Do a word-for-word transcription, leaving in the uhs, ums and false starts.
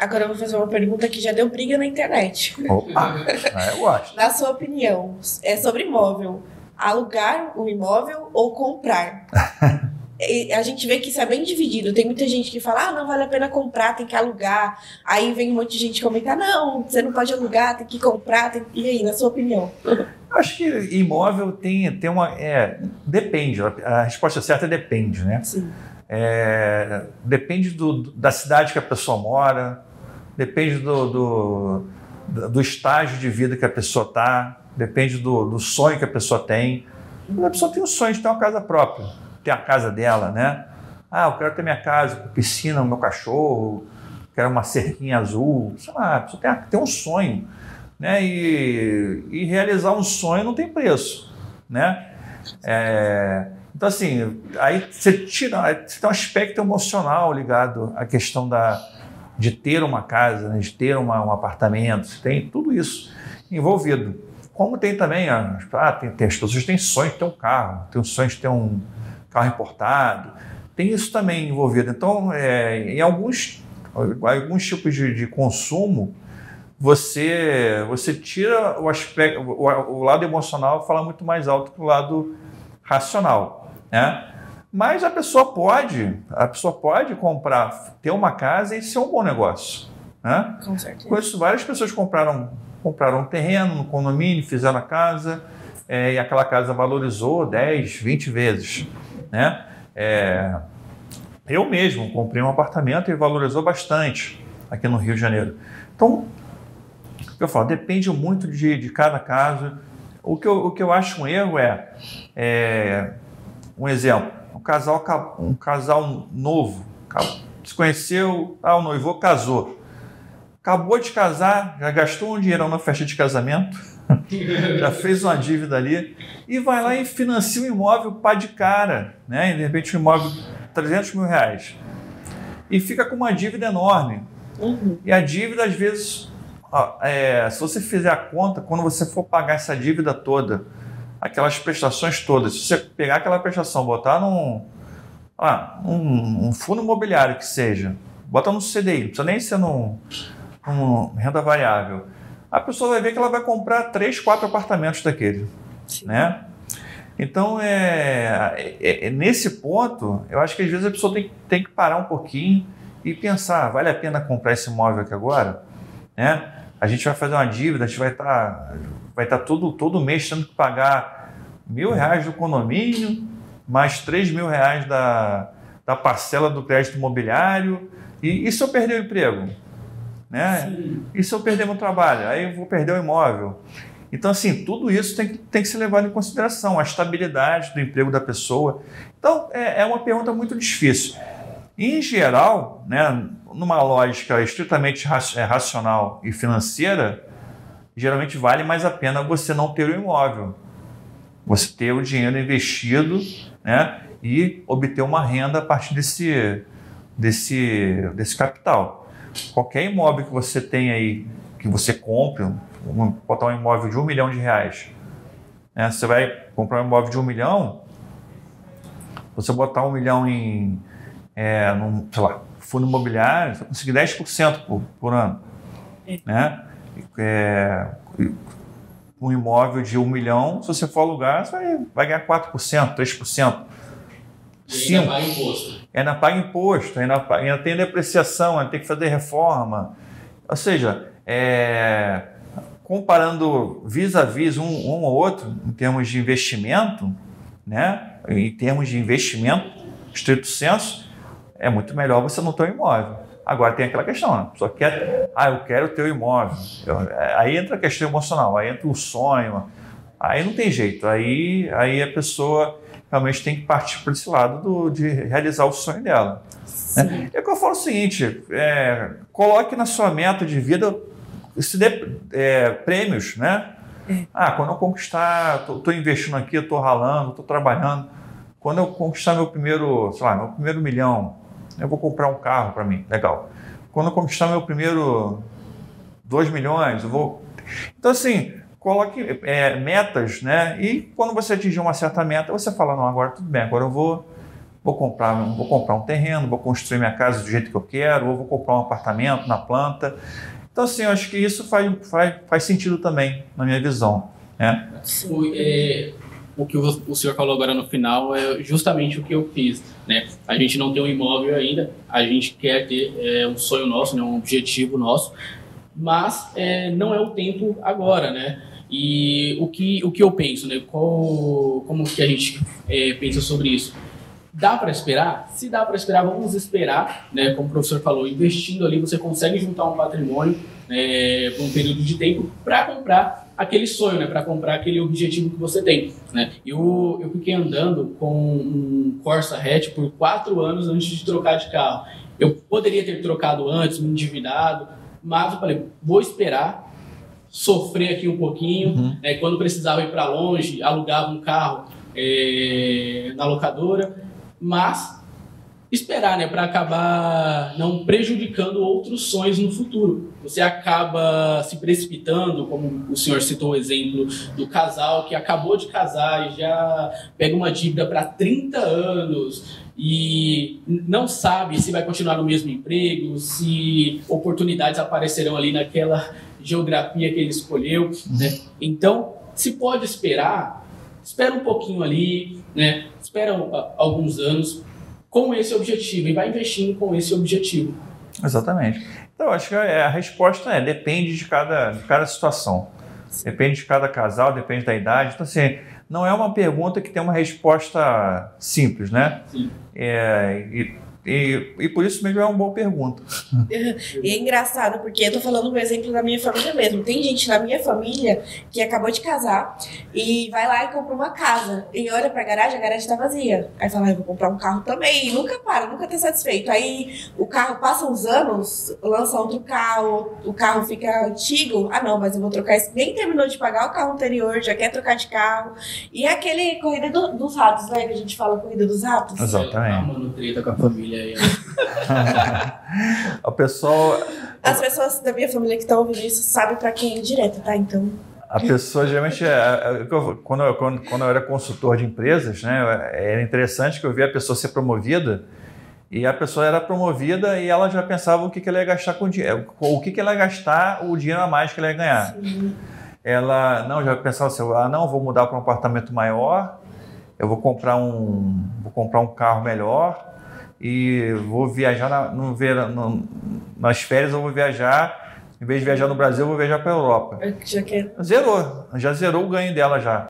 Agora eu vou fazer uma pergunta que já deu briga na internet. Opa, eu gosto. Na sua opinião, é sobre imóvel. Alugar um imóvel ou comprar? A gente vê que isso é bem dividido. Tem muita gente que fala, ah, não vale a pena comprar, tem que alugar. Aí vem um monte de gente comentar, não, você não pode alugar, tem que comprar. Tem... E aí, na sua opinião? Acho que imóvel tem, tem uma... É, depende, a resposta certa é depende, né? Sim. É, depende do, da cidade que a pessoa mora, depende do, do, do estágio de vida que a pessoa está, depende do, do sonho que a pessoa tem. A pessoa tem um sonho de ter uma casa própria, ter a casa dela, né? Ah, eu quero ter minha casa com piscina, o meu cachorro, quero uma cerquinha azul, sei lá, a pessoa tem, tem um sonho, né? E, e realizar um sonho não tem preço, né? É, então, assim, aí você tira, você tem um aspecto emocional ligado à questão da, de ter uma casa, né, de ter uma, um apartamento, você tem tudo isso envolvido. Como tem também, ah, tem, tem, as pessoas têm sonho de ter um carro, tem o sonho de ter um carro importado, tem isso também envolvido. Então, é, em alguns, alguns tipos de, de consumo, você, você tira o aspecto, o, o lado emocional fala muito mais alto que o lado racional. Né? Mas a pessoa pode, a pessoa pode comprar, ter uma casa e ser um bom negócio. Né? Com certeza. Com isso, várias pessoas compraram, compraram um terreno no condomínio, fizeram a casa, é, e aquela casa valorizou dez, vinte vezes. Né? É, eu mesmo comprei um apartamento e valorizou bastante aqui no Rio de Janeiro. Então, eu falo, depende muito de, de cada caso. O que, eu, o que eu acho um erro é, é um exemplo, um casal, um casal novo, se conheceu, ah, o noivô casou, acabou de casar, já gastou um dinheirão na festa de casamento, já fez uma dívida ali, e vai lá e financia um imóvel pá de cara, né? E de repente um imóvel de trezentos mil reais, e fica com uma dívida enorme. Uhum. E a dívida, às vezes, ó, é, se você fizer a conta, quando você for pagar essa dívida toda, aquelas prestações todas, se você pegar aquela prestação, botar num, ah, um, um fundo imobiliário que seja, bota no C D I, não precisa nem ser num, num renda variável, a pessoa vai ver que ela vai comprar três, quatro apartamentos daquele. Né? Então, é, é, é, nesse ponto, eu acho que às vezes a pessoa tem, tem que parar um pouquinho e pensar, vale a pena comprar esse imóvel aqui agora? Né? A gente vai fazer uma dívida, a gente vai estar vai estar todo, todo mês tendo que pagar mil reais do condomínio, mais três mil reais da, da parcela do crédito imobiliário. E, e se eu perder o emprego? Né? E se eu perder meu trabalho? Aí eu vou perder o imóvel. Então, assim, tudo isso tem que, tem que ser levado em consideração, a estabilidade do emprego da pessoa. Então, é, é uma pergunta muito difícil. Em geral, né, numa lógica estritamente racional e financeira, geralmente vale mais a pena você não ter o imóvel, você ter o dinheiro investido, né, e obter uma renda a partir desse, desse, desse capital. Qualquer imóvel que você tem aí, que você compre, um, botar um imóvel de um milhão de reais, né, você vai comprar um imóvel de um milhão, você botar um milhão em É, num, sei lá, fundo imobiliário, você vai conseguir dez por cento por, por ano. É. Né? É, um imóvel de um milhão, se você for alugar, você vai, vai ganhar quatro por cento, três por cento. E ainda paga imposto. Ainda paga imposto, ainda, ainda tem depreciação, ainda tem que fazer reforma. Ou seja, é, comparando vis a vis um, um ou outro, em termos de investimento, né? Em termos de investimento, estrito senso, é muito melhor você não ter um imóvel. Agora tem aquela questão, né? A pessoa quer, ah, eu quero ter um imóvel. Eu, aí entra a questão emocional, aí entra o sonho, aí não tem jeito. Aí, aí a pessoa realmente tem que partir para esse lado do, de realizar o sonho dela. Né? É que eu falo o seguinte, é, coloque na sua meta de vida, se dê é, prêmios, né? Ah, quando eu conquistar, estou investindo aqui, estou ralando, estou trabalhando. Quando eu conquistar meu primeiro, sei lá, meu primeiro milhão, eu vou comprar um carro para mim, legal. Quando eu conquistar meu primeiro dois milhões, eu vou... Então, assim, coloque é, metas, né? E quando você atingir uma certa meta, você fala, não, agora tudo bem, agora eu vou, vou comprar, vou comprar um terreno, vou construir minha casa do jeito que eu quero, ou vou comprar um apartamento na planta. Então, assim, eu acho que isso faz, faz, faz sentido também, na minha visão, né? O, é, o que o, o senhor falou agora no final é justamente o que eu fiz, né? A gente não tem um imóvel ainda, a gente quer ter é, um sonho nosso, né? Um objetivo nosso, mas é, não é o tempo agora, né? E o que, o que eu penso, né? Qual, como que a gente é, pensa sobre isso? Dá para esperar? Se dá para esperar, vamos esperar, né? Como o professor falou, investindo ali você consegue juntar um patrimônio né, por um período de tempo para comprar aquele sonho, né? Para comprar aquele objetivo que você tem, né? Eu, eu fiquei andando com um Corsa hatch por quatro anos antes de trocar de carro. Eu poderia ter trocado antes, me endividado, mas eu falei, vou esperar, sofrer aqui um pouquinho, uhum. né? Quando precisava ir para longe, alugava um carro é, na locadora, mas esperar, né, para acabar não prejudicando outros sonhos no futuro. Você acaba se precipitando, como o senhor citou o exemplo do casal que acabou de casar e já pega uma dívida para trinta anos e não sabe se vai continuar no mesmo emprego, se oportunidades aparecerão ali naquela geografia que ele escolheu, né? Então, se pode esperar, espera um pouquinho ali, né? Espera alguns anos com esse objetivo e vai investindo com esse objetivo. Exatamente. Então, acho que a resposta é, depende de cada, de cada situação. Depende de cada casal, depende da idade. Então, assim, não é uma pergunta que tem uma resposta simples, né? Sim. É, e, e, e por isso mesmo é uma boa pergunta. E é engraçado, porque eu tô falando um exemplo da minha família mesmo. Tem gente na minha família que acabou de casar e vai lá e compra uma casa. E olha pra garagem, a garagem tá vazia. Aí fala, ah, eu vou comprar um carro também. E nunca para, nunca tá satisfeito. Aí o carro passa uns anos, lança outro carro, o carro fica antigo. Ah não, mas eu vou trocar esse. Nem terminou de pagar o carro anterior, já quer trocar de carro. E é aquele corrida do, dos ratos, né? Que a gente fala corrida dos ratos. Exatamente. Ah, mano, treta com a família aí. O pessoal... As pessoas da minha família que estão ouvindo isso sabem pra quem é direto, tá? Então... A pessoa, geralmente, é, quando, eu, quando, quando eu era consultor de empresas, né, era interessante que eu via a pessoa ser promovida e a pessoa era promovida e ela já pensava o que, que ela ia gastar com o dinheiro, o que, que ela ia gastar o dinheiro a mais que ela ia ganhar. Sim. Ela não, já pensava assim, ah, não, vou mudar para um apartamento maior, eu vou comprar um, vou comprar um carro melhor e vou viajar na, no verão, nas férias eu vou viajar, em vez de viajar no Brasil, eu vou viajar para a Europa. Já quero. Zerou, já zerou o ganho dela já.